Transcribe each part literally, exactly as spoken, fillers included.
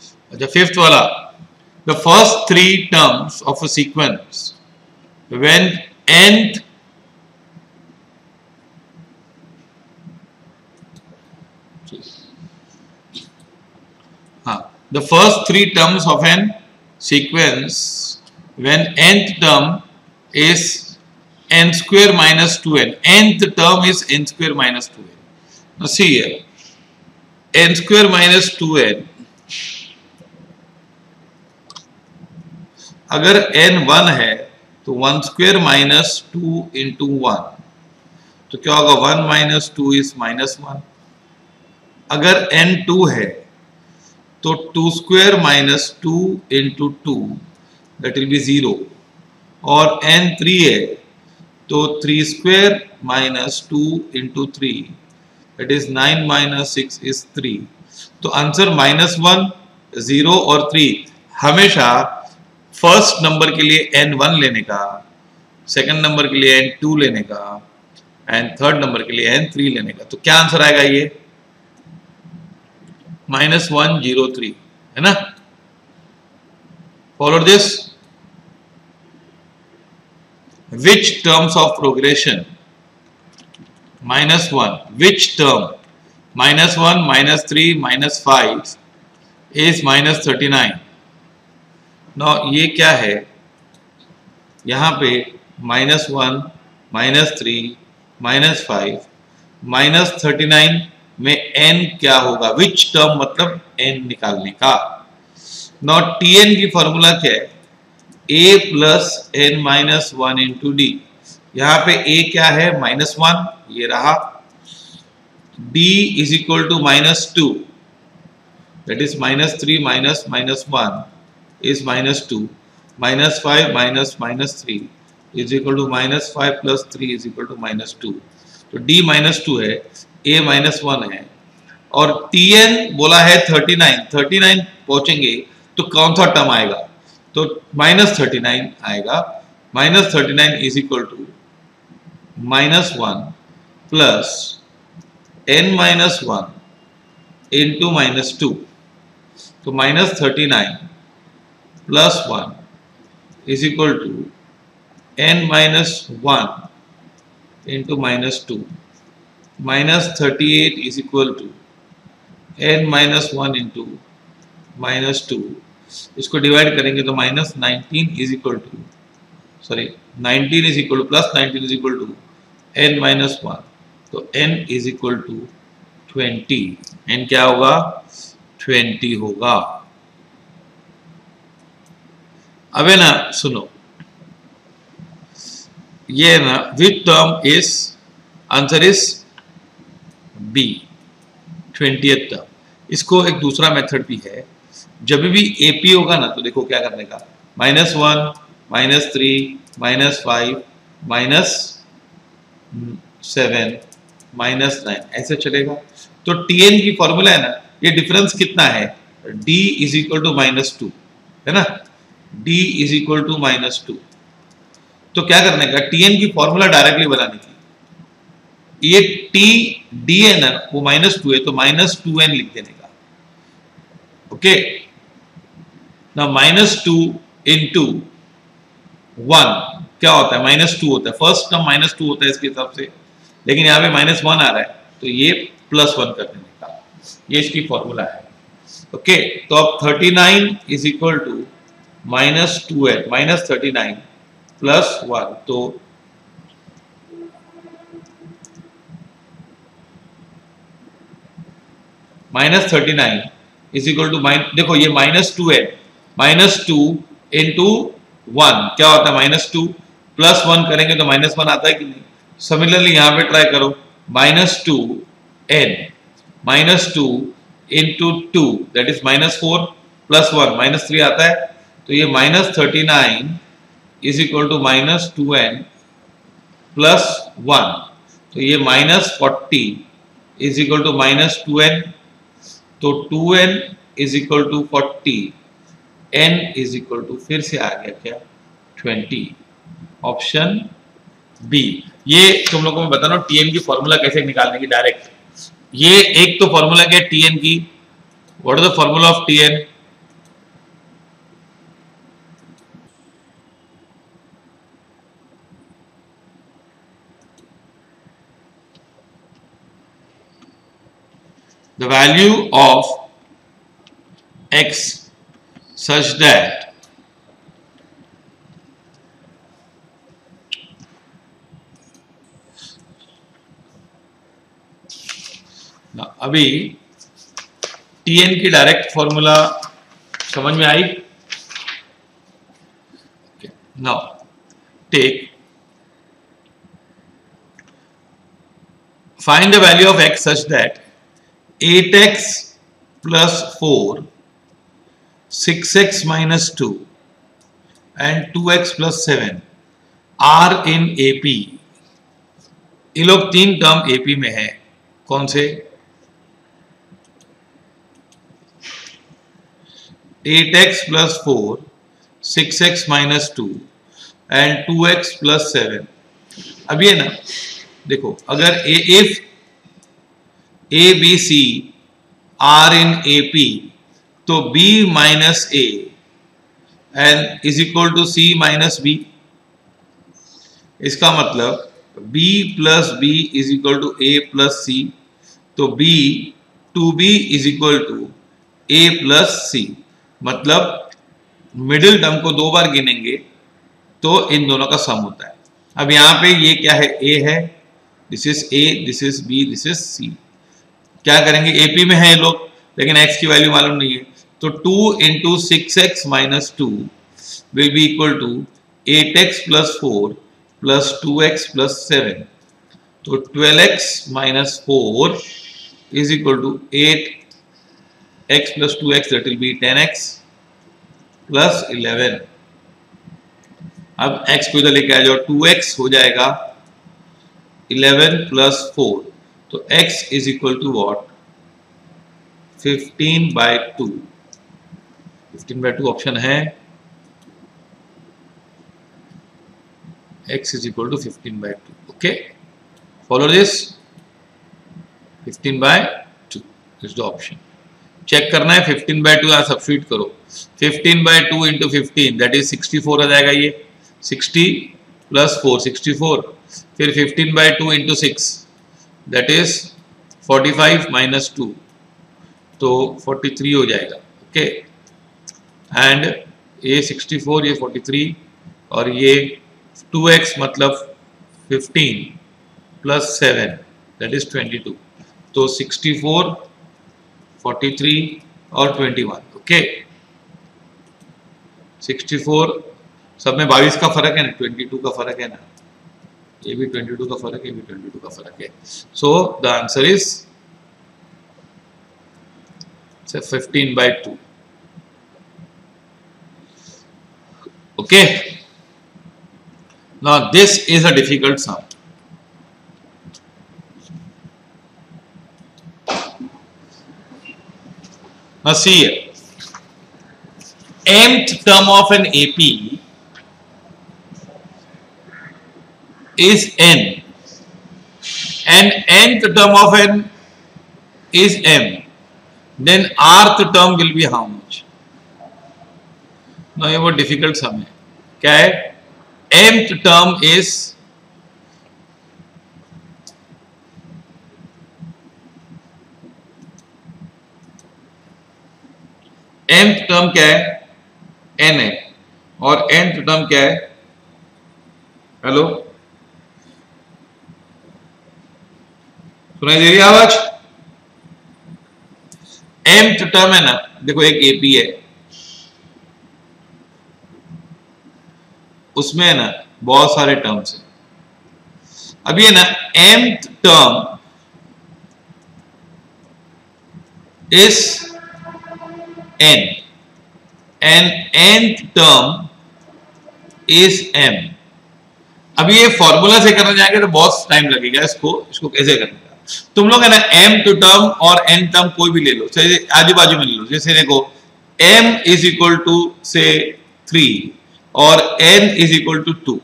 अच्छा फिफ्थ वाला, the first three terms of a sequence when nth हाँ the first three terms of an sequence when nth term is n square minus two n, nth term is n square minus two n. Now see here, n square minus two n, अगर n one है तो one square minus two into one, तो क्या होगा, one minus two is minus one. अगर n two है तो two square minus two into two that will be zero, और n थ्री है तो three square minus two into three that is nine minus six is three. तो answer minus one, zero और three. हमेशा first number के लिए N one लेने का, सेकंड नंबर के लिए एन टू लेने का, एंड थर्ड नंबर के लिए एन थ्री लेने का। तो क्या आंसर आएगा, ये माइनस वन जीरो थ्री है ना। Follow this, which terms of progression minus one, which term minus one minus three minus five is minus thirty nine. No ये क्या है, यहां पे minus one minus three minus five minus thirty nine में n क्या होगा, which term मतलब n निकालने का। नॉट tn की फॉर्मूला क्या है, a plus N minus one into d. यहाँ पे a क्या है, माइनस वन, ये रहा। d is equal to minus two, that is minus three minus minus one is minus two, minus five minus minus three is equal to minus five plus three is equal to minus two. तो d minus two है, a minus one है, और tn बोला है thirty nine. Thirty nine पहुंचेंगे तो कौन सा टर्म आएगा, तो माइनस थर्टी नाइन आएगा। Minus thirty nine is equal to minus one plus N minus one into minus two. तो minus thirty nine plus one is equal to n minus one into minus two. Minus thirty eight is equal to n minus one into minus two. इसको divide करेंगे तो minus nineteen is equal to, sorry nineteen is equal to plus nineteen is equal to n minus one. तो n is equal to twenty. n क्या होगा, twenty होगा। अब है ना, सुनो ये ना, which term is, answer is B, twentieth term. इसको एक दूसरा मेथड भी है, जब भी एपी होगा ना तो देखो क्या करने का, minus one minus three minus five minus seven minus nine ऐसे चलेगा। तो टीएन की फॉर्मूला है ना, ये डिफरेंस कितना है, d is equal to minus two है ना, d is equal to minus two. तो क्या करने का, टीएन की फॉर्मूला डायरेक्टली बनानी थी। ये टी डी है ना, वो माइनस टू है, तो माइनस टू एन लिख देने का। ओके, ना माइनस टू इंटू वन क्या होता है, माइनस टू होता है। फर्स्ट टर्म माइनस टू होता है इसके हिसाब से, लेकिन यहाँ पे माइनस वन आ रहा है तो ये प्लस वन कर देने का, ये इसकी फॉर्मूला है। ओके, तो अब thirty nine is equal to minus two n, minus thirty nine plus one. तो minus thirty nine is equal to minus, देखो ये माइनस टू है, माइनस टू इंटू वन क्या होता है, माइनस टू, प्लस वन करेंगे तो माइनस वन आता है कि नहीं। सिमिलरली यहां पे ट्राई करो, minus two n, minus two into two that is minus four, plus one minus three आता है। तो ये minus thirty nine is equal to minus two n plus one. तो ये minus forty is equal to minus two n. तो two n is equal to forty, n is equal to फिर से आ गया क्या, ट्वेंटी। Option B. ये तुम लोगों को मैं बता रहा हूं टीएन की फॉर्मूला कैसे निकालने की डायरेक्ट। ये एक तो फॉर्मूला क्या है टीएन की, what is the formula of T N, the value of x such that ना अभी tn की डायरेक्ट फॉर्मूला समझ में आई? Now take find the value of x such that eight x plus four, six x minus two and two x plus seven are in A P. ये लोग तीन term A P में है, कौन से? eight x plus four, six x minus two and two x plus seven. अब ये ना देखो, अगर a if a b c are in A P तो b minus a and is equal to c minus b. इसका मतलब b plus b is equal to A plus c, तो b two b is equal to A plus c. मतलब middle term को दो बार गिनेंगे तो इन दोनों का सम होता है. अब यहां पे ये क्या है? ए है, this is a, this is b, this is c. क्या करेंगे? एपी में है ये लोग, लेकिन x की वैल्यू मालूम नहीं है, तो two into six x minus two will be equal to eight x plus four plus two x plus seven. तो twelve x minus four is equal to eight x plus two x, that will be ten x plus eleven. अब x को इधर लेके आ जाओ, to x हो जाएगा eleven plus four, तो x is equal to what? Fifteen by two. Fifteen by two option है, x is equal to fifteen by two. Okay, follow this. Fifteen by two is the option. Check करना है fifteen by two, यहां substitute करो. Fifteen by two into fifteen that is sixty four आ जाएगा. ये sixty plus four, sixty four. फिर fifteen by two into six that is forty five minus two, तो forty three हो जाएगा. Okay, and ये सिक्सटी फोर, ये forty three, और ये टू एक्स मतलब fifteen plus seven that is twenty two. तो सिक्सटी फोर, फोर्टी थ्री और twenty one. Okay, sixty four, सब में बाईस का फर्क है ना, ट्वेंटी टू का फर्क है ना, ये भी ट्वेंटी टू का फर्क है, ये भी ट्वेंटी टू का फर्क है. So the answer is fifteen by two. Okay, now this is a difficult sum. Now see here, mth term of an A P is n, and nth term of n is m, then rth term will be how much? Now ये बहुत difficult सम है. क्या है? mth term is mth term क्या है? n है, और nth term क्या है? हेलो, सुनाई दे रही आवाज? mth टर्म है ना, देखो एक एपी है, उसमें है ना बहुत सारे टर्म्स हैं. अब ये ना mth term is n and nth term is m. अब ये फॉर्मूला से करना जाएंगे तो बहुत टाइम लगेगा. इसको इसको कैसे करना है? तुम लोग है ना m टू टर्म और n टर्म कोई भी ले लो, आजू बाजू में ले लो. जैसे देखो m इज इक्वल टू से थ्री और n is equal to two.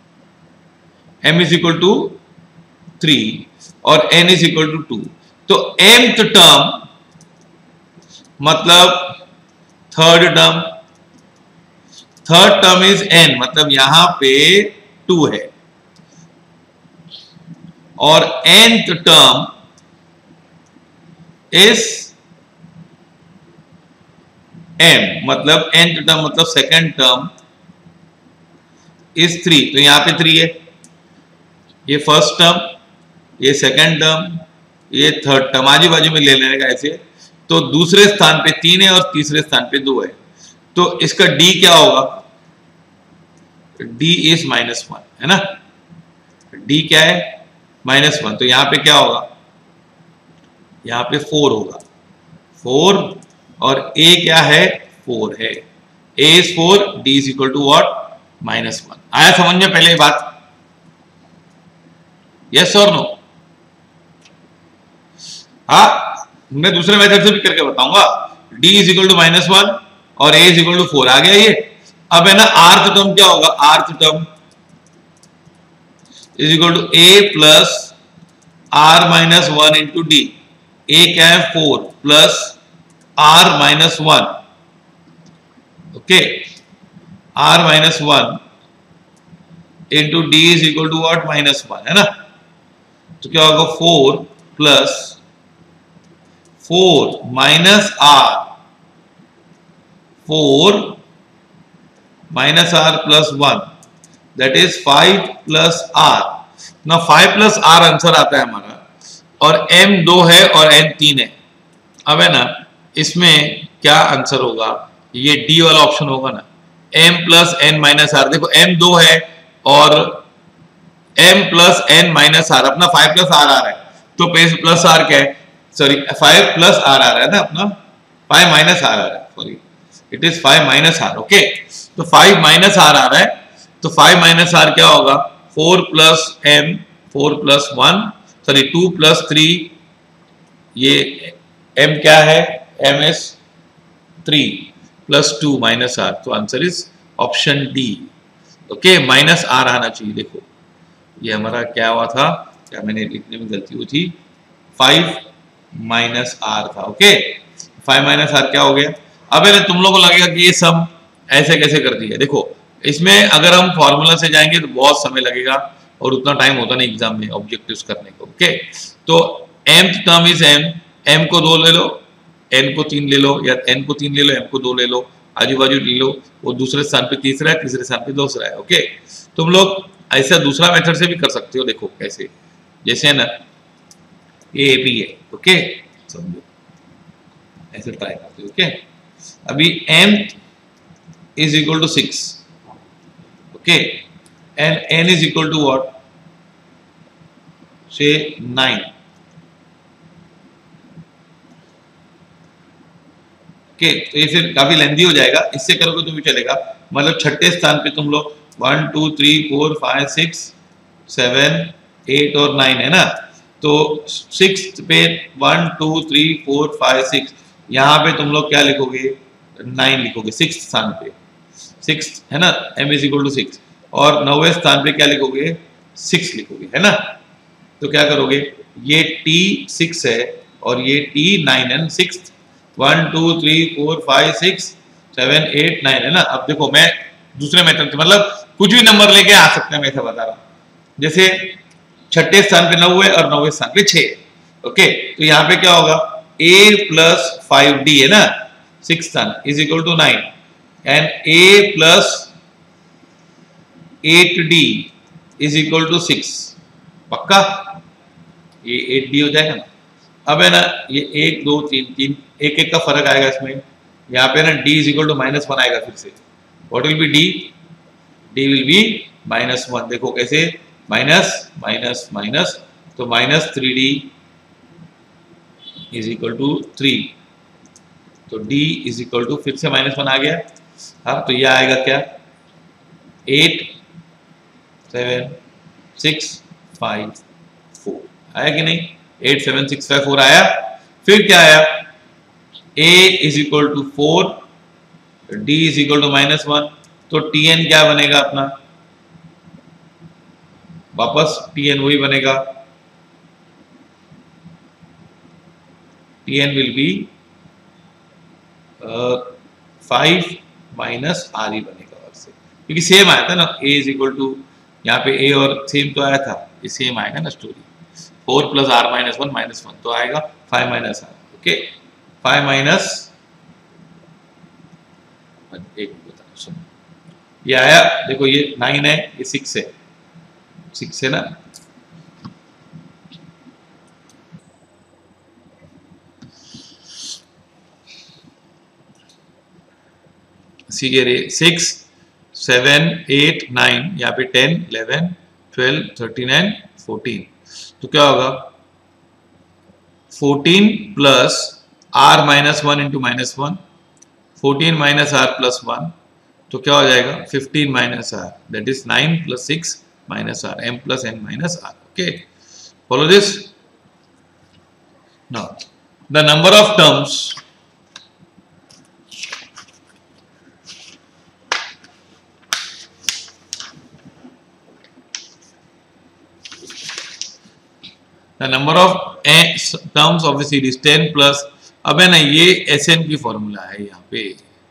m is equal to three और n is equal to two. तो mth टर्म मतलब third term, third term is n, मतलब यहां पे टू है, और nth टर्म इज एम, मतलब एन टर्म मतलब सेकेंड टर्म इज थ्री। तो यहां पे थ्री है, ये फर्स्ट टर्म, ये सेकेंड टर्म, ये थर्ड टर्म, आजू बाजू में ले लेने का ऐसे। तो दूसरे स्थान पे तीन है और तीसरे स्थान पे दो है, तो इसका डी क्या होगा? डी इज माइनस वन, है ना। डी क्या है? Minus one. तो यहां पे क्या होगा? यहां पे फोर होगा, फोर, और ए क्या है? फोर है। A is four, d is equal to what? Minus one. आया समझ में पहले ये बात? यस और नो? हाँ, मैं दूसरे मेथड से भी करके बताऊंगा। D is equal to minus one और A is equal to four, आ गया ये। अब है ना, आर्थ टर्म क्या होगा? Rth term is equal to A plus R minus one into D. A क्या है? Four plus R minus one, okay, R minus one into D is equal to what? Minus one, है ना। तो क्या होगा? Four plus four minus R, four minus R plus one, that is five plus R. ना five plus R answer आता है हमारा, और m दो है और n तीन है। अब है ना, इसमें क्या आंसर होगा? ये डी वाला ऑप्शन होगा ना, m plus N minus R. देखो m दो है और m plus N minus R, अपना फाइव प्लस आर आ रहा है, तो प्लस आर क्या है? सॉरी, फाइव प्लस आर आ रहा है ना अपना, फाइव माइनस आर आ रहा है, sorry, it is five minus R, okay. तो फाइव माइनस आर आ रहा है, तो फाइव माइनस आर क्या होगा? Four plus M, four plus one, sorry two plus three, ये m क्या है? m is three plus two minus R, तो answer is option D, okay. Minus R आना चाहिए। देखो ये हमारा क्या हुआ था, क्या मैंने लिखने में गलती हुई थी, फाइव माइनस आर था, ओके। फाइव माइनस आर क्या हो गया? अब है तुम लोगों को लगेगा कि ये सम ऐसे कैसे कर दिया। देखो इसमें अगर हम फॉर्मूला से जाएंगे तो बहुत समय लगेगा और उतना टाइम होता नहीं एग्जाम में ऑब्जेक्टिव्स करने को, ओके। तो M term is M, M को दो ले लो, एन को तीन ले लो, या एन को तीन ले लो, एम को दो ले लो, आजू बाजू ले लो, वो दूसरे स्थान पे तीसरा है, तीसरे स्थान पे दूसरा है, ओके। तुम लोग ऐसा दूसरा मेथड से भी कर सकते हो। देखो कैसे, जैसे है ना, ए बी है, ओके, समझो ऐसे ट्राई करते हो, ओके। अभी m is equal to six, okay, and n is equal to what? Say nine, okay. तो ये फिर काफी लेंदी हो जाएगा, इससे करोगे तो भी चलेगा। मतलब छठे स्थान पे तुम लोग one two three four five six seven eight और नाइन है ना, तो सिक्स पे one two three four five six, यहाँ पे तुम लोग क्या लिखोगे? नाइन लिखोगे, सिक्स स्थान पे, सिक्स है ना, m is equal to six. और नौवे स्थान पे क्या लिखोगे? सिक्स लिखोगे, है ना। तो क्या करोगे? ये t सिक्स है और ये t नाइन है, six, one two three four five six seven eight nine है ना। अब देखो मैं दूसरे मेथड से, मतलब कुछ भी नंबर लेके आ सकते हैं, मैं ऐसा बता रहा हूँ। जैसे छठे स्थान पे नौ है और नौवे स्थान पे छह, ओके। तो यहाँ पे क्या होगा? a प्लस फाइव डी है ना, सिक्स स्थान is equal to nine, and a plus eight D is equal to six, पक्का? ये एट डी हो जाएगा ना। अब है ना, ये एक दो तीन तीन, एक एक का फर्क आएगा इसमें। यहाँ पे ना d is equal to minus one आएगा फिर से। What will be d? d will be minus one. देखो कैसे, माइनस माइनस माइनस, तो minus three D is equal to three, तो d इज इक्वल टू फिर से माइनस वन आ गया। हाँ, तो यह आएगा क्या? Eight seven six five four, आया कि नहीं? Eight seven six five four आया। फिर क्या आया? a is equal to four, d is equal to minus one, तो tn क्या बनेगा अपना? वापस tn वही बनेगा, tn will be five minus R ही बनेगा, और से क्योंकि सेम आया था ना, a इज इक्वल टू, यहाँ पे a और सेम तो आया था, ये सेम आएगा ना story. Four plus R minus one minus one, तो आएगा five minus R, okay, five minus एक बता सुनो, ये आया देखो, ये नाइन है, ये सिक्स है, सिक्स है ना, सी ये सिक्स सेवन एट नाइन, यहाँ पे ten eleven twelve thirteen and fourteen, तो क्या होगा fourteen plus R minus one into minus one, fourteen minus R plus one, तो क्या हो जाएगा fifteen minus R, that is nine plus six minus R, M plus N minus R. Okay, follow this. Now the number of terms the number of terms of the series ten plus, अब है ना ये S N की formula है यहाँ पे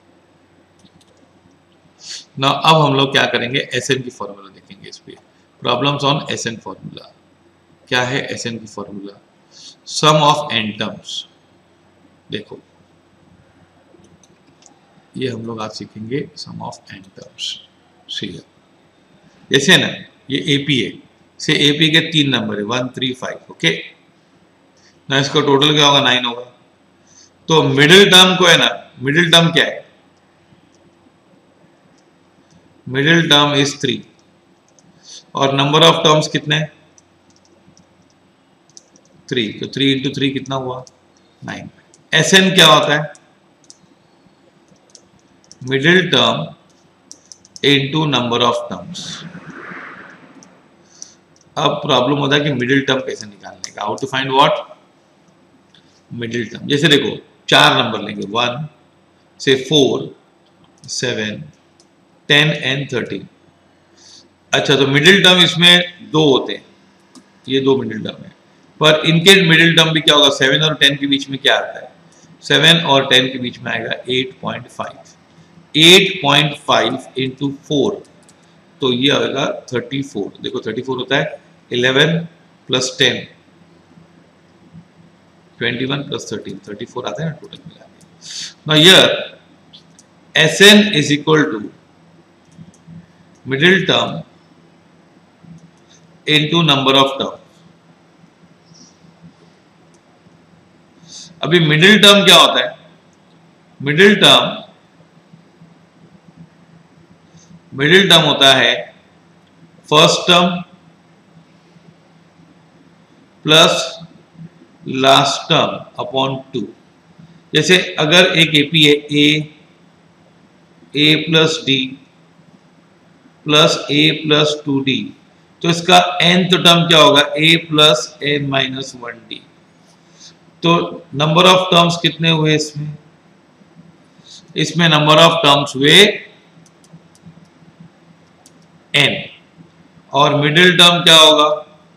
ना. अब हम लोग क्या करेंगे, एस एन की फॉर्मूला देखेंगे इस पे, problems on S N formula. क्या है एस एन की formula, sum of N terms. देखो ये हम लोग आज सीखेंगे sum of N terms. See जैसे ना ये एपी है, से एपी के तीन नंबर है वन थ्री फाइव. ओके ना, इसका टोटल क्या होगा नाइन होगा. तो मिडिल टर्म को है ना, मिडिल टर्म क्या है, मिडिल टर्म इज थ्री, और नंबर ऑफ टर्म्स कितने, थ्री, तो थ्री इंटू थ्री कितना हुआ नाइन. एस एन क्या होता है, middle term into number of terms. अब प्रॉब्लम होता है कि मिडिल टर्म कैसे निकालने का, how to find what middle term. जैसे देखो चार नंबर लेंगे, वन से four seven ten and thirteen. अच्छा, तो मिडिल टर्म इसमें दो होते हैं, ये दो मिडिल टर्म है, पर इनके मिडिल टर्म भी क्या होगा, सेवन और टेन के बीच में क्या आता है, सेवन और टेन के बीच में आएगा eight point five. Eight point five into four, तो ये आएगा थर्टी फोर. देखो थर्टी फोर होता है eleven plus ten, twenty one plus thirteen, thirty four आता है ना टोटल मिला के. Now here S N is equal to middle term into number of term. अभी मिडिल टर्म क्या होता है, मिडिल टर्म मिडिल टर्म होता है first term plus last term upon two. जैसे अगर एक एपी है A A plus D plus A plus two D, तो इसका nth टर्म क्या होगा, A plus N minus one D. तो नंबर ऑफ टर्म्स कितने हुए इसमें, इसमें नंबर ऑफ टर्म्स हुए n, और मिडिल टर्म क्या होगा,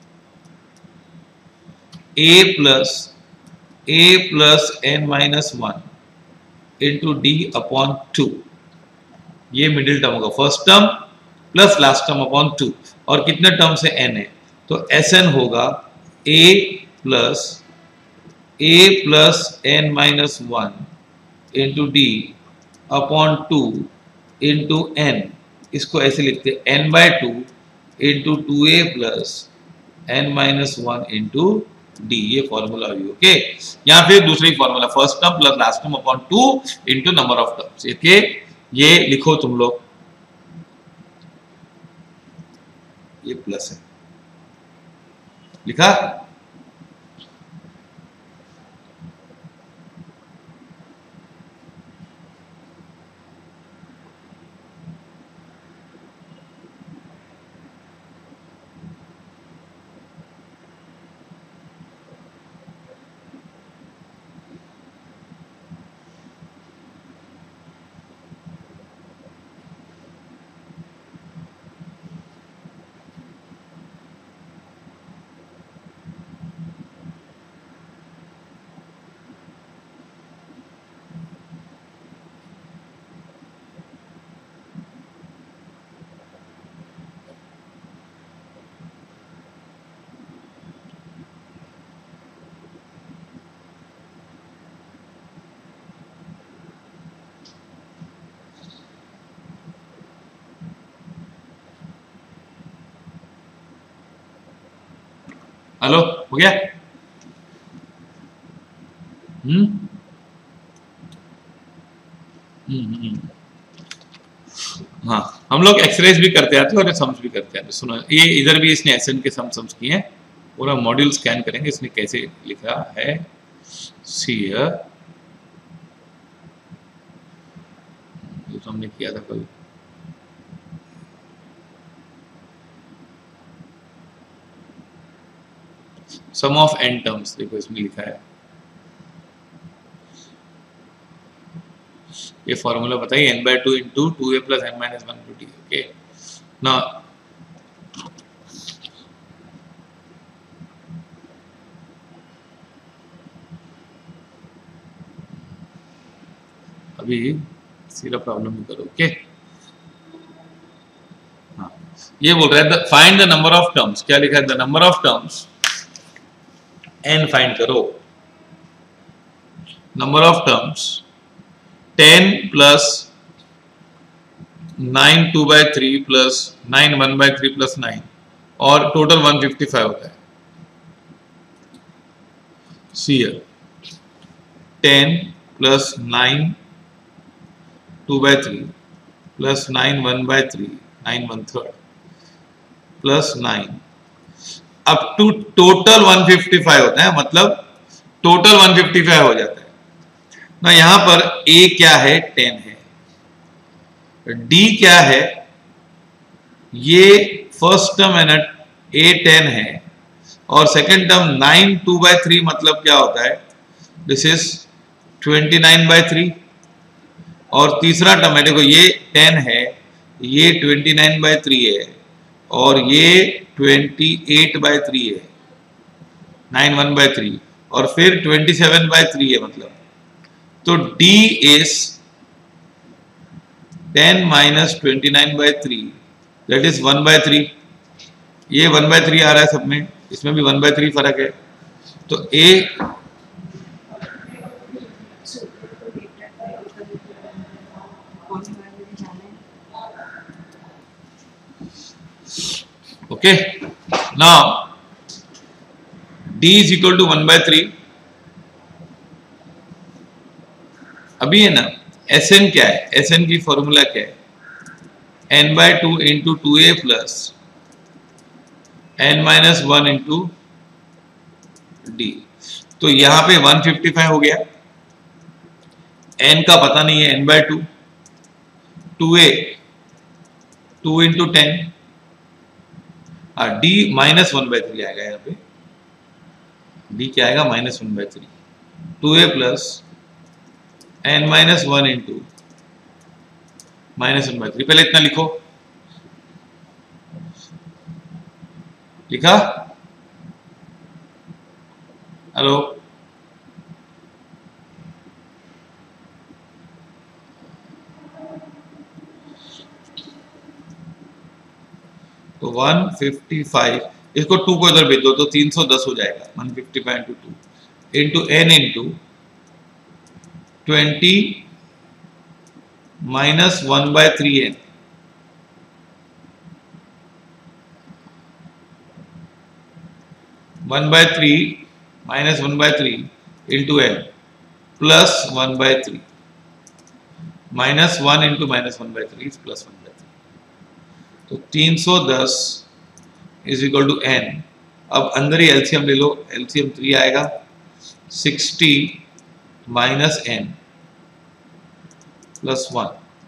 a plus A plus N minus one into D upon two. ये मिडिल टर्म होगा, first term plus last term upon two, और कितने टर्म से n है, तो एस एन होगा a plus A plus N minus one into D upon two into N. इसको ऐसे लिखते हैं N by two into two A plus N minus one into D. ये फॉर्मूला हुई. ओके, यहाँ फिर दूसरी formula first term plus last term upon two into number of terms. Okay, ये लिखो तुम लोग, ये प्लस है, लिखा. हेलो, हो गया? हम्म हम्म हाँ, हम लोग एक्सरेज भी करते आते हैं और सम्स भी करते आते हैं। सुनो, ये इधर भी इसने एसएन के सम सम्स किए हैं। पूरा मॉड्यूल स्कैन करेंगे इसने कैसे लिखा है। सी ये तो हमने किया था कल। सम ऑफ एन टर्म्स देखो इसमें लिखा है। ये फॉर्मूला बताइए, N by two into two A plus N minus one two T. Okay ना, अभी सीधा प्रॉब्लम ही करो। ओके हाँ, ये बोल रहा है find the number of terms. क्या लिखा है? The number of terms N find करो। Number of terms ten plus nine two by three plus nine one by three plus nine, और टोटल वन फिफ्टी फाइव होता है। See ten plus nine two by three plus nine one by three, nine one third plus nine up to total one fifty five होता है। मतलब total one fifty five हो जाता है ना। यहां पर ए क्या है? टेन है। डी क्या है? ये फर्स्ट टर्म है ना, ए टेन है, और second term nine two by three मतलब क्या होता है? This is twenty nine by three. और तीसरा टर्म है, देखो ये टेन है, ये ट्वेंटी नाइन बाई थ्री है, और ये ट्वेंटी एट बाई थ्री है, नाइन वन बाई थ्री, और फिर ट्वेंटी सेवन बाई थ्री है। मतलब तो D is ten minus twenty nine by three, that is one by three. ये वन बाई थ्री आ रहा है सब में, इसमें भी वन बाई थ्री फर्क है। तो A okay now D is equal to one by three. अभी है ना, एस एन क्या है? एस एन की फॉर्मूला क्या है? N by two into two A plus N minus one into D. तो यहां पे वन फिफ्टी फाइव हो गया। एन का पता नहीं है, N by two, two A two into ten, D minus one by three आएगा। यहाँ पे डी क्या आएगा? Minus one by three, two A plus N minus one into minus one by three. पहले इतना लिखो, लिखा? हेलो, तो वन फिफ्टी फाइव, इसको टू को इधर भेज दो तो तीन सौ दस हो जाएगा। One fifty five into two into N into twenty minus one by three N, one by three minus one by three into N plus one by three, minus one into minus one by three plus one by three. तो तीन सौ दस is equal to N. अब अंदर ही LCM ले लो, LCM three आएगा, sixty minus N plus one.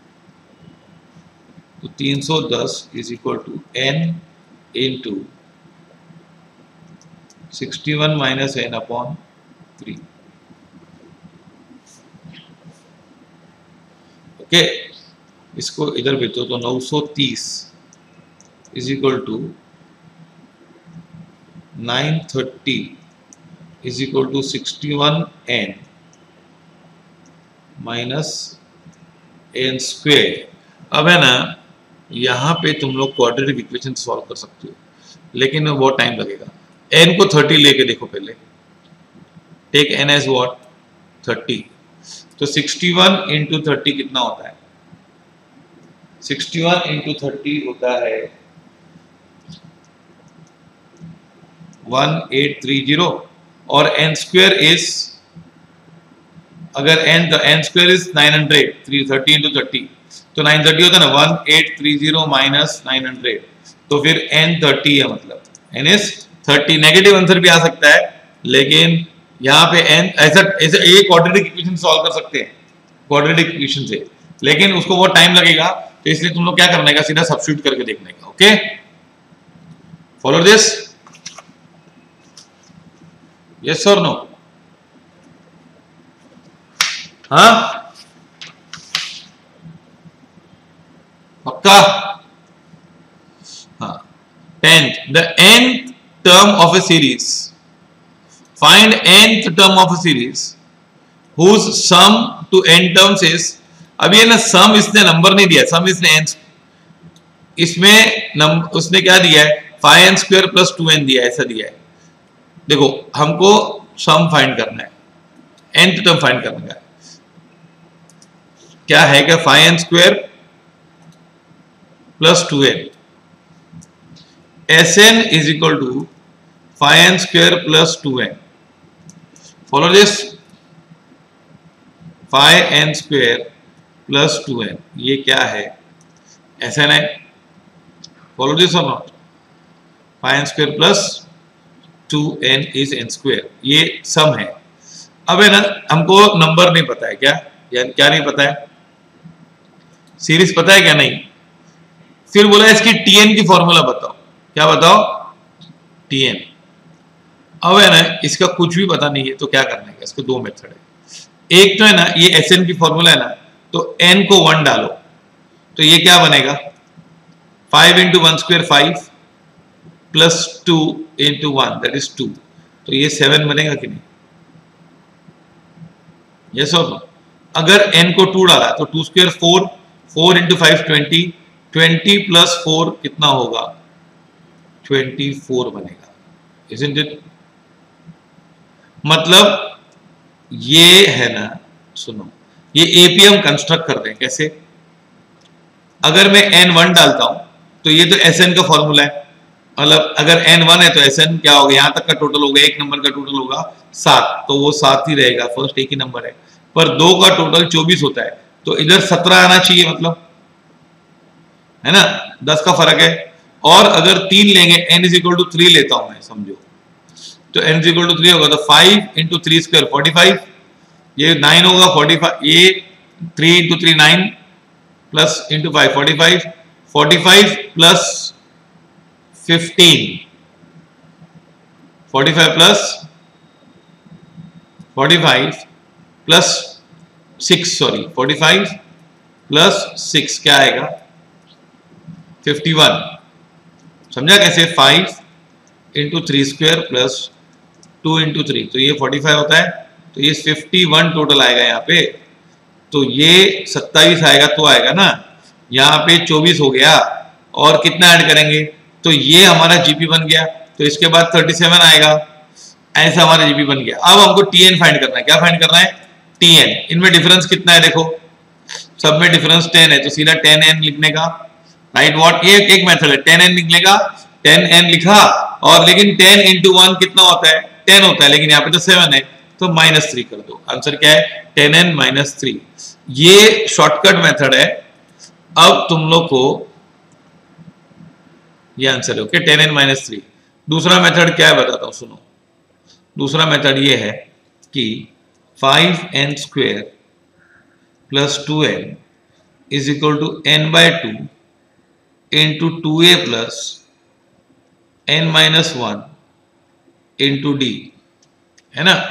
तो तीन सौ दस is equal to N into sixty one minus N upon three. Okay, इसको इधर भेजो तो नौ सौ तीस is equal to nine thirty is equal to sixty one N minus N square. अब है ना, यहाँ पे तुम लोग क्वाड्रेटिक इक्वेशन सॉल्व कर सकते हो, लेकिन बहुत टाइम लगेगा। एन को थर्टी लेके देखो पहले, take N as what? Thirty. तो सिक्सटी वन इंटू थर्टी कितना होता है? सिक्सटी वन इंटू थर्टी होता है वन एट थ्री जीरो और एन स्क्वेयर इज, अगर एन तो N square is nine hundred, three thirty into thirty तो नाइन थर्टी होता है ना, one eight three zero minus nine hundred, तो फिर एन थर्टी है, मतलब N is thirty. Negative answer भी आ सकता है, लेकिन यहाँ पे एन ऐसा ऐसे एक क्वाड्रेटिक इक्वेशन सॉल्व कर सकते हैं क्वाड्रेटिक इक्वेशन से, लेकिन उसको बहुत टाइम लगेगा, तो इसलिए तुम लोग क्या करने का, सीधा सब्स्टिट्यूट करके देखने का। ओके, फॉलो दिस, यस और नो? हाँ पक्का? हाँ, tenth, the nth term of a series, find nth term of a series whose sum to n terms is, अभी है ना सम इसने नंबर नहीं दिया, सम इसने n, इसमें नंबर उसने क्या दिया है, five n square plus two n दिया है, ऐसा दिया है। देखो हमको सम फाइंड करना है, nth टर्म फाइंड करना है, क्या है क्या, five n square plus two n, S N is equal to five n square plus two n. Follow this, five n square plus two n, ये क्या है, एस एन है। फॉलो दिस और not? Five n square plus two n is n square, ये sum है। अब है ना, हमको नंबर नहीं पता है, क्या यानी क्या नहीं पता है, सीरीज पता है क्या, नहीं। फिर बोला इसकी टीएन की फॉर्मूला बताओ, क्या बताओ, टीएन। अब है ना, इसका कुछ भी पता नहीं है, तो क्या करना है, इसको दो मेथड है। एक तो है ना, ये एस एन की फॉर्मूला है ना, तो एन को वन डालो, तो ये क्या बनेगा, five into one square five plus two into one that is two, तो ये सेवन बनेगा कि नहीं, यस और नो? अगर n को टू डाला तो two square four, four into five twenty, twenty plus four कितना होगा, ट्वेंटी फोर बनेगा, isn't it? मतलब ये है ना, सुनो, ये एपीएम कंस्ट्रक्ट कर रहे हैं कैसे, अगर मैं एन वन डालता हूं तो ये तो एस एन का फॉर्मूला है, मतलब अगर एन वन है तो एस एन क्या होगा, यहां तक का टोटल होगा, एक नंबर का टोटल होगा सात, तो वो सात ही रहेगा, फर्स्ट एक ही नंबर है, पर दो का टोटल चौबीस होता है, तो इधर सत्रह आना चाहिए, मतलब है ना, दस का फर्क है। और अगर तीन लेंगे, n is equal to three लेता हूं मैं, समझो, तो n is equal to three होगा, तो five into three square forty five, ये नाइन होगा, फोर्टी फाइव, ये three into three nine plus into five forty five, forty five plus fifteen, forty five plus forty five plus six, sorry forty five plus six क्या आएगा, fifty one. समझा कैसे, five into three square plus two into three, तो ये forty five होता है, तो ये फिफ्टी वन टोटल आएगा यहाँ पे, तो ये सत्ताईस आएगा, तो आएगा ना, यहाँ पे चौबीस हो गया, और कितना ऐड करेंगे, तो ये हमारा जीपी बन गया, तो इसके बाद थर्टी सेवन आएगा, ऐसा हमारा जीपी बन गया। अब हमको टीएन फाइंड करना है, क्या फाइंड करना है, टीएन। इनमें डिफरेंस कितना है, देखो सब में डिफरेंस टेन है, तो सीधा टेन एन लिखने का, राइट व्हाट, ये एक मेथड है, टेन एन निकलेगा, टेन एन लिखा, और लेकिन टेन इंटू वन कितना होता है, टेन होता है, लेकिन यहाँ पे तो सेवन है, तो माइनस थ्री कर दो, आंसर क्या है, टेन एन माइनस थ्री। ये शॉर्टकट मेथड है। अब तुम लोग को ये आंसर है, okay, ten n minus three. दूसरा मेथड क्या है बताता हूं, सुनो, दूसरा मेथड ये है कि five n square plus two n is equal to n by two into two A plus N minus one into d, है ना,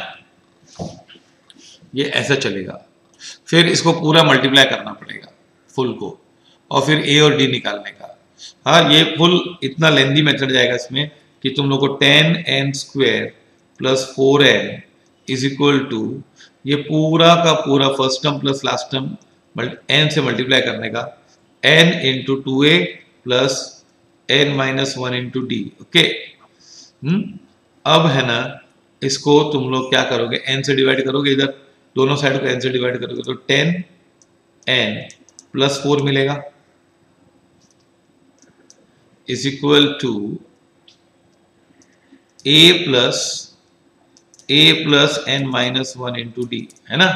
ये ऐसा चलेगा। फिर इसको पूरा मल्टीप्लाई करना पड़ेगा फुल को, और फिर ए और डी निकालने का। हाँ, ये फुल इतना लेंदी मेथड जाएगा इसमें कि तुम लोग को ten n square plus four n is equal to ये पूरा का पूरा first term plus last term n से मल्टीप्लाई करने का, एन इंटू टू ए plus N minus one into d, okay. Hmm अब है ना, इसको तुम लोग क्या करोगे, एन से डिवाइड करोगे, इधर दोनों साइड को एन से डिवाइड करोगे, तो टेन एन प्लस फोर मिलेगा is equal to A plus A plus N minus one into d, है ना।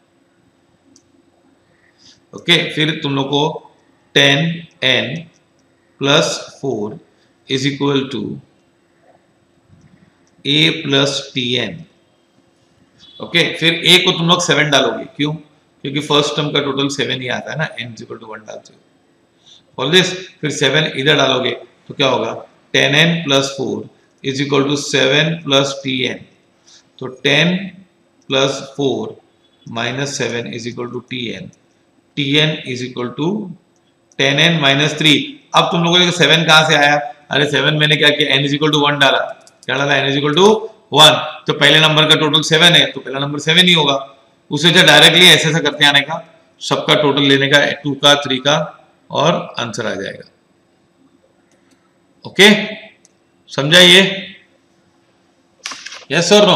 ओके okay, फिर तुम लोग को ten n plus four is equal to A plus t n. Okay, फिर ए को तुम लोग सेवन डालोगे, क्यों? क्योंकि फर्स्ट टर्म का टोटल सेवन ही आता है ना, n is equal to one डालते हो फॉर दिस। फिर सेवन इधर डालोगे तो क्या होगा, ten n plus four is equal to seven plus t n. तो ten plus four minus seven is equal to t n. T n is equal to ten n minus three. अब तुम लोगों को सेवन कहां से आया? अरे seven मैंने क्या किया, n is equal to one डाला। क्या डाला? N is equal to one. तो पहले नंबर का टोटल सेवन है तो पहला नंबर सेवन ही होगा। उसे जो डायरेक्टली ऐसे ऐसे करते आने का, सबका टोटल लेने का, टू का, थ्री का, और आंसर आ जाएगा। ओके, समझा ये? यस और नो?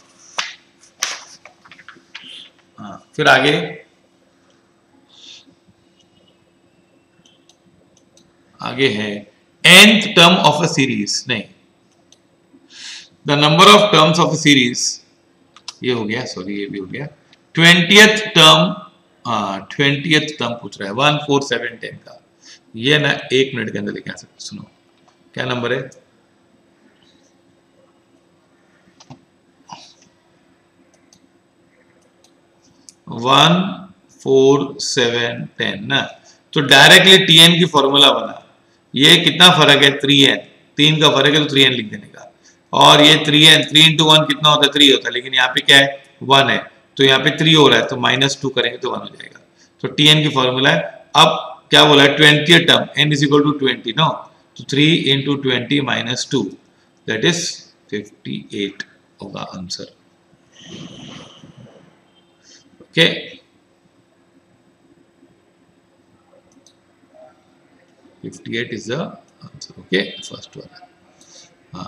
हाँ, फिर आगे आगे है nth term of a series. नहीं, the number of terms of a series, ये हो गया, सॉरी ये भी हो गया। ट्वेंटियथ टर्म, हाँ ट्वेंटियथ टर्म पूछ रहा है, वन फोर सेवन टेन का। ये ना एक मिनट के अंदर लेके आ सकते। सुनो क्या नंबर है, वन फोर सेवन टेन ना। तो डायरेक्टली टी एन की फॉर्मूला बना। ये कितना फर्क है, थ्री एन, तीन का फर्क है तो थ्री एन लिख देने का। और ये three n, three into one कितना होता है, थ्री होता है, लेकिन यहाँ पे क्या है, वन है, तो यहाँ पे थ्री हो रहा है, तो माइनस टू करेंगे तो वन हो जाएगा। तो टी एन की फॉर्मूला है। अब क्या बोला है, twenty term, n is equal to twenty, no, तो three into twenty minus two, that is fifty eight होगा answer. Okay, fifty eight is the answer. Okay, first one. हाँ,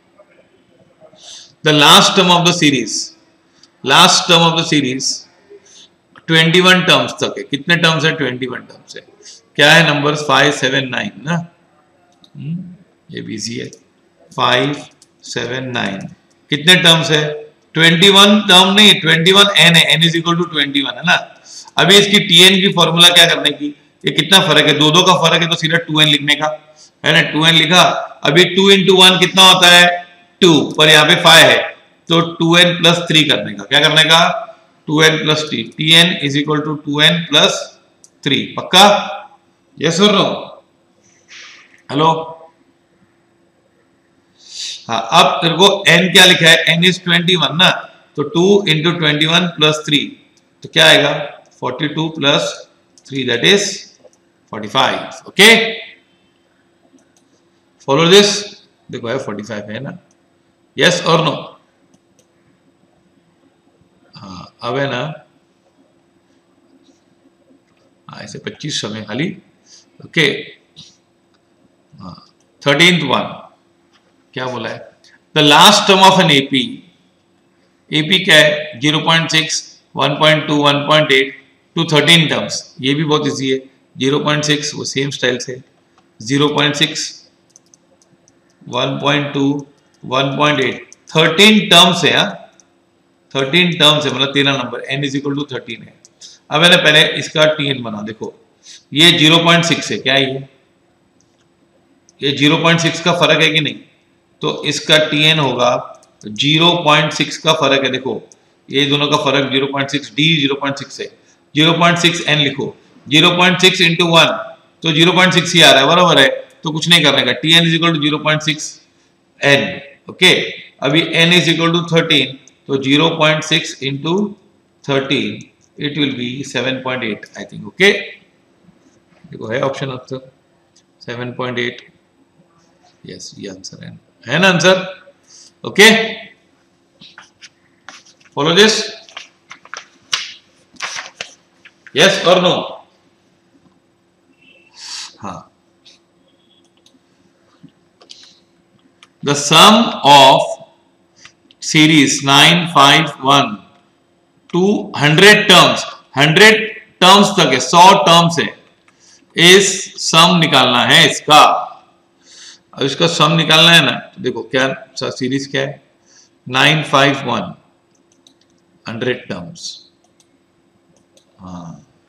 the last term of the series, last term of the series twenty one terms तक है। कितने terms है, twenty one terms है। क्या है numbers, five seven nine ना, ये भी इजी है, फाइव सेवन नाइन। कितने टर्म्स है, ट्वेंटी वन टर्म नहीं, ट्वेंटी वन एन है, n is equal to twenty one है ना। अभी इसकी टीएन की फॉर्मूला क्या करने की, ये कितना फर्क है, दो दो का फर्क है तो सीधा टू एन लिखने का है ना। टू एन लिखा। अभी टू इंटू वन कितना होता है, टू, पर यहाँ पे फाइव है तो टू एन प्लस थ्री करने का। क्या करने का, two n plus three. T n is equal to two n plus three. पक्का? यस और नो? हेलो, हाँ। अब तेरे को n क्या लिखा है, n इज ट्वेंटी वन ना, तो two into twenty one plus three, तो क्या आएगा, forty two plus three, that is forty five. Okay, follow this. देखो है फोर्टी फाइव है ना, यस और नो? हाँ, अब है ना, हाँ ऐसे पच्चीस सौ में खाली। ओके, हाँ, थर्टीन्थ वन क्या बोला है, the last term of an AP. AP क्या है, zero point six, one point two, one point eight two thirteen terms. ये भी बहुत इजी है, जीरो पॉइंट सिक्स वो सेम स्टाइल से, zero point six, one point two, one point eight, thirteen terms है। थर्टीन टर्म्स है, मतलब तेरह number, n is equal to thirteen है। अब मैंने पहले इसका टीएन बना, देखो ये जीरो पॉइंट सिक्स है, क्या है ये ये जीरो पॉइंट सिक्स का फर्क है कि नहीं, तो इसका टीएन होगा जीरो पॉइंट सिक्स का फर्क है। देखो ये दोनों का फर्क zero point six, d zero point six है, जीरो पॉइंट सिक्स एन लिखो, zero point six into one तो जीरो पॉइंट सिक्स ही आ रहा है, बराबर है, तो कुछ नहीं करने का, t n is equal to zero point six n. Okay, अभी n is equal to thirteen, तो zero point six into thirteen, it will be seven point eight I think. Okay, देखो है option answer seven point eight, yes ये answer है, है ना answer? Okay, follow this, yes और no? हाँ, the sum of series nine five one to hundred terms, hundred terms तक है, सौ टर्म्स है, इस सम निकालना है इसका। अब इसका सम निकालना है ना, तो देखो क्या सीरीज क्या है, nine five one hundred terms, हाँ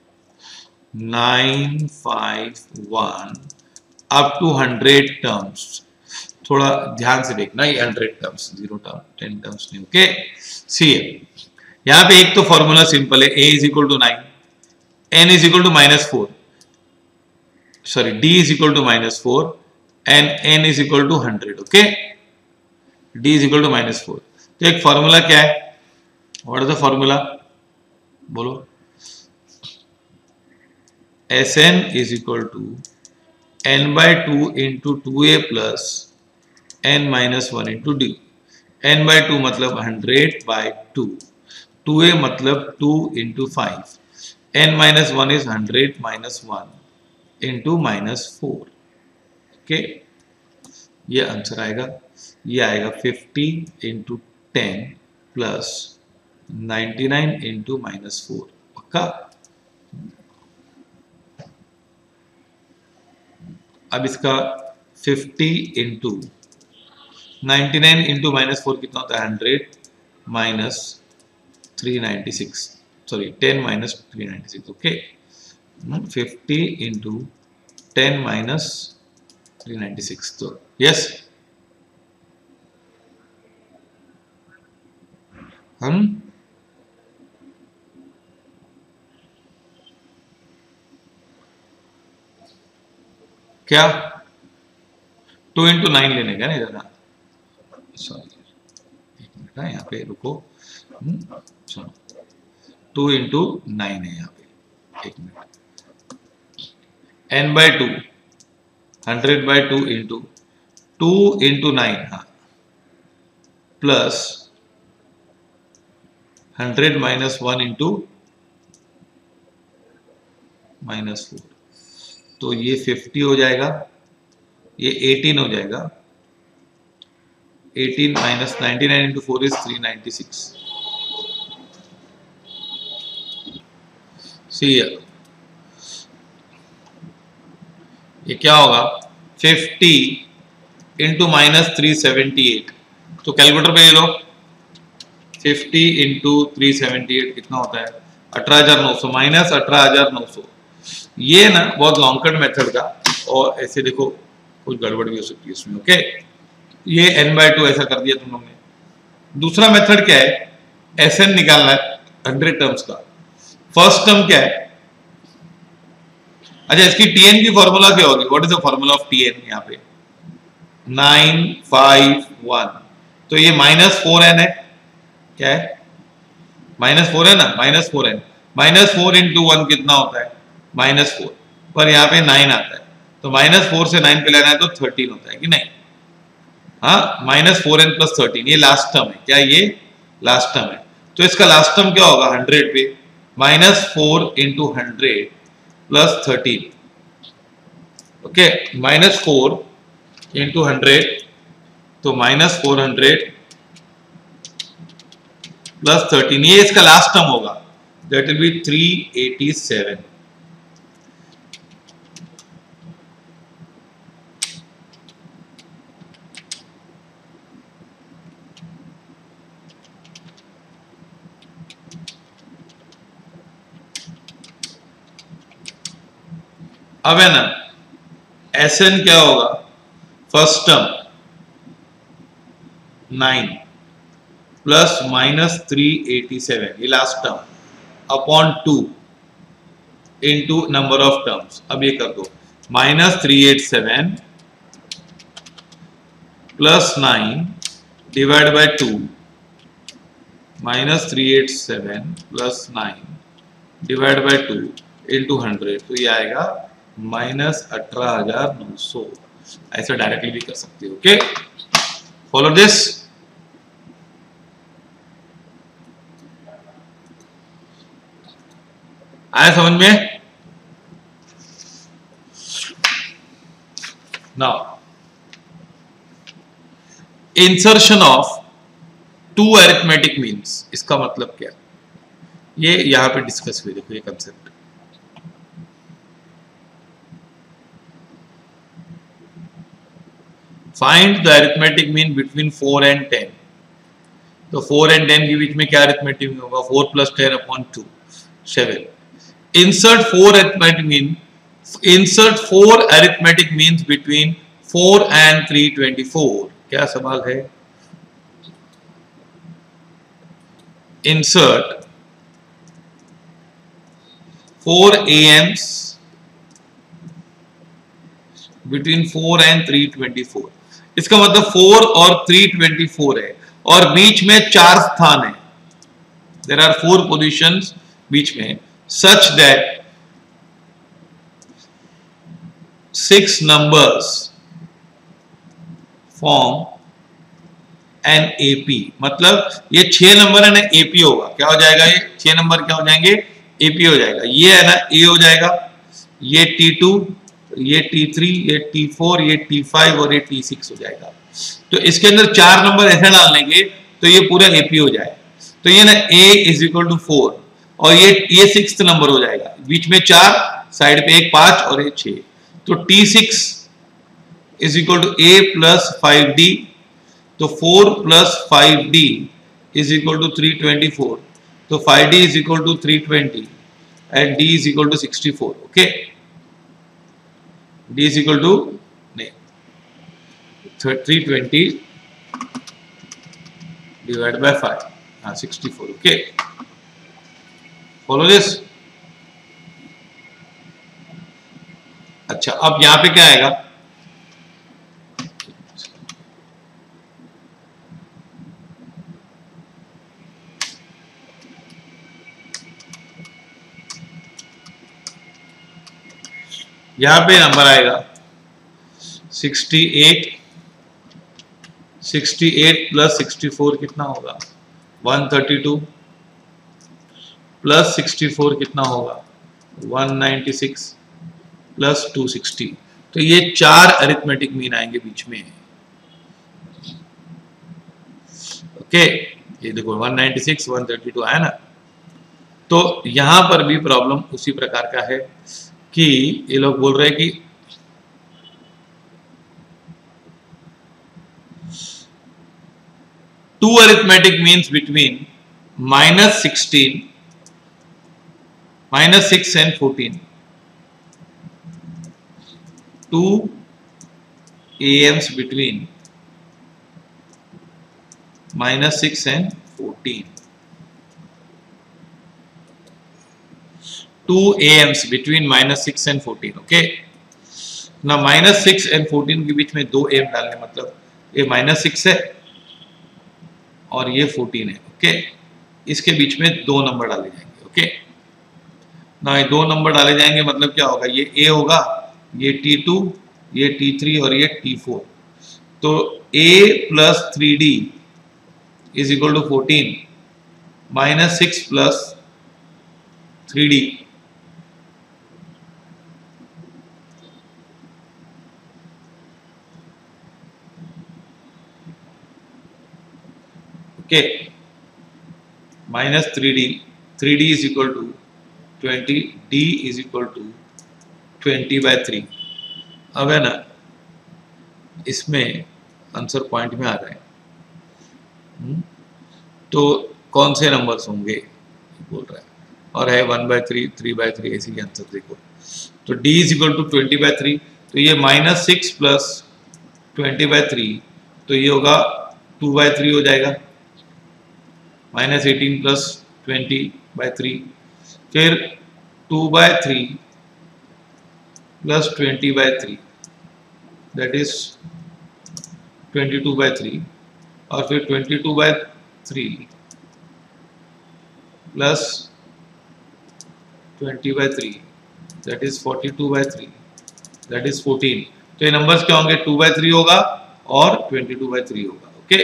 nine five one up to hundred terms. थोड़ा ध्यान से देखना, ये hundred terms, zero term ten terms नहीं। ओके सी यहाँ पे एक तो फॉर्मूला सिंपल है, a is equal to nine, n is equal to minus four, sorry d is equal to minus four and n is equal to hundred. Okay d is equal to minus four. तो एक formula क्या है, what is the formula, बोलो, Sn is equal to n by two into two A plus n minus one into d. n by two मतलब hundred by two, two a मतलब two into five, n minus one is hundred minus one into minus four. Okay ये answer आएगा, ये आएगा fifty into ten plus ninety nine into minus four. पक्का? अब इसका fifty into ninety nine into minus four कितना होता है, hundred minus three ninety six, sorry ten minus three ninety six. Okay fifty into ten minus three ninety six, तो yes हम क्या to into nine लेने का नहीं जरा, सॉरी एक मिनट है यहाँ पे रुको, सुनो टू इंटू नाइन है यहाँ पे, एक minute, n by two hundred by two into two into nine, हाँ plus hundred minus one into minus four, तो ये फिफ्टी हो जाएगा, ये एटीन हो जाएगा, eighteen minus ninety nine into four is three ninety six. See ये क्या होगा, fifty into minus three seventy eight, तो कैलकुलेटर पे ले लो, fifty into three seventy eight कितना होता है, अठारह हजार नौ सौ माइनस अठारह हजार नौ सौ। ये ना बहुत लॉन्ग कट मेथड का, और ऐसे देखो कुछ गड़बड़ भी हो सकती है इसमें। ओके ये n बाय टू ऐसा कर दिया तुम लोग ने। दूसरा मेथड क्या है, Sn निकालना है हंड्रेड टर्म्स का। फर्स्ट टर्म क्या है, अच्छा इसकी Tn की फॉर्मूला क्या होगी, what is the formula of Tn, यहाँ पे नाइन फाइव वन, तो ये माइनस फोर एन है, क्या है माइनस फोर है ना, minus four n, minus four into one कितना होता है माइनस फोर, पर यहाँ पे नाइन आता है, तो माइनस फोर से नाइन पे लेना है तो थर्टीन होता है कि नहीं, हाँ minus four n plus thirteen, ये लास्ट टर्म है, क्या ये लास्ट टर्म है, तो इसका लास्ट टर्म क्या होगा हंड्रेड पे, minus four into hundred plus thirteen. Okay minus four into hundred, तो minus four hundred plus thirteen, ये इसका लास्ट टर्म होगा, that will be three eighty seven. अब है ना Sn क्या होगा, first term nine plus minus three eighty seven, ये last term, upon two into number of terms. अब ये कर दो, minus three eight seven plus nine divide by two, minus three eight seven plus nine divide by two into hundred, तो ये आएगा minus अठारह हजार नौ सौ। ऐसा डायरेक्टली भी कर सकते हो। Okay follow this. आया समझ में? Now insertion of two arithmetic means, इसका मतलब क्या, ये यहां पे डिस्कस हुई, देखो ये concept. Find the arithmetic mean between four and ten. तो फोर एंड टेन के बीच में क्या अरिथमेटिक मीन होगा? Four plus ten upon two, seven. Insert four arithmetic mean, insert four arithmetic means between four and three twenty four. क्या सवाल है? Insert four AMs between four and three twenty four. इसका मतलब four और three twenty four है और बीच में चार स्थान है। देयर आर फोर पोजीशंस बीच में, such that six numbers form an AP. मतलब ये छह नंबर है ना, एपी होगा। क्या हो जाएगा? ये छह नंबर क्या हो जाएंगे? एपी हो जाएगा। ये है ना ए हो जाएगा, ये टी टू, ये टी थ्री, ये टी फोर, ये टी फाइव और ये टी सिक्स हो जाएगा। तो इसके अंदर चार नंबर ऐसे डाल लेंगे तो ये पूरा एपी हो जाए। तो ये ना a is equal to four और ये ये सिक्स नंबर हो जाएगा। बीच में चार, साइड पे एक पांच और एक छह। तो t six is equal to A plus five d. तो four plus five d is equal to three twenty four. तो five d is equal to three twenty and d is equal to sixty four. Okay, d is equal to नहीं three twenty divide by five, हाँ sixty four. Okay, follow this. अच्छा, अब यहां पे क्या आएगा? यहां पे नंबर आएगा sixty eight. Sixty eight plus sixty four कितना होगा? One thirty two plus sixty four कितना होगा? One ninety six plus two sixty. तो ये चार अरिथमेटिक मीन आएंगे बीच में। ओके, ये देखो one ninety six, one thirty two आया ना। तो यहां पर भी प्रॉब्लम उसी प्रकार का है कि ये लोग बोल रहे हैं कि two arithmetic means between minus sixteen, minus six and fourteen. Two AMs between minus six and fourteen. Two AMs between minus six and fourteen. Okay, ना माइनस सिक्स एंड फोर्टीन के बीच में दो एम डालने, मतलब ये माइनस सिक्स है और ये फोर्टीन है। ओके, इसके बीच में दो नंबर डाले जाएंगे। ओके, ना ये दो नंबर डाले जाएंगे मतलब क्या होगा? ये ए होगा, ये टी टू, ये टी थ्री और ये टी फोर। तो a plus three D is equal to fourteen minus six plus three d. Okay, minus three d, three D is equal to twenty, d is equal to twenty by three. अब है ना, इसमें answer point में आ रहा है। हुँ? तो कौन से नंबर्स होंगे बोल रहा है, और है one by three, three by three, ऐसी ही आंसर देखो। तो d is equal to twenty by three, तो ये minus six plus twenty by three, तो ये होगा टू बाय थ्री हो जाएगा। Minus eighteen plus twenty by three, फिर two by three plus twenty by three, that is twenty two by three, और फिर twenty two by three plus twenty by three, that is forty two by three, that is fourteen. तो ये numbers क्या होंगे? To by three होगा और twenty two by three होगा। Okay,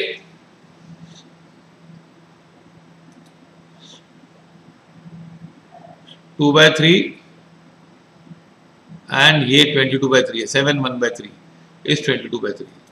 two by three and ये ट्वेंटी टू बाय थ्री है, seven one by three is twenty two by three.